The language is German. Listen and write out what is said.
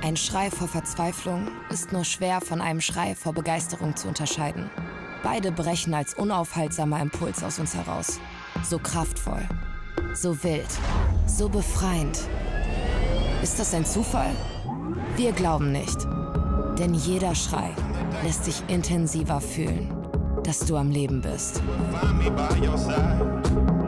Ein Schrei vor Verzweiflung ist nur schwer von einem Schrei vor Begeisterung zu unterscheiden. Beide brechen als unaufhaltsamer Impuls aus uns heraus. So kraftvoll, so wild, so befreiend. Ist das ein Zufall? Wir glauben nicht. Denn jeder Schrei lässt sich intensiver fühlen, dass du am Leben bist. Find me by your side.